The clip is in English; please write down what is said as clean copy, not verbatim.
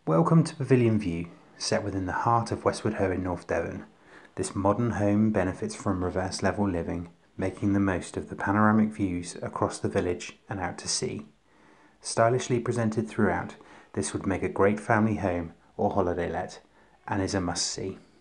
Welcome to Pavilion View, set within the heart of Westward Ho in North Devon. This modern home benefits from reverse level living, making the most of the panoramic views across the village and out to sea. Stylishly presented throughout, this would make a great family home or holiday let, and is a must-see.